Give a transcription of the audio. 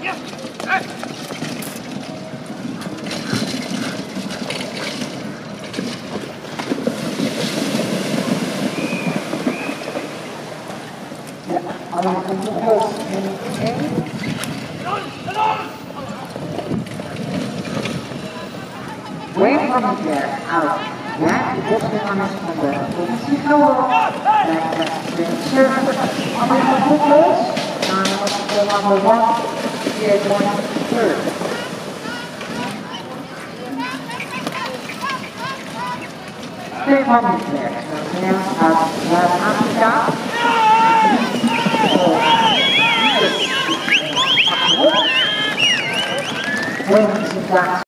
Way from here, out. Ja, de beste man is van de positie gehouden. De service van de voetballers. Dan was het number 1, here going third. Twee man here. So now out Afrika. Wings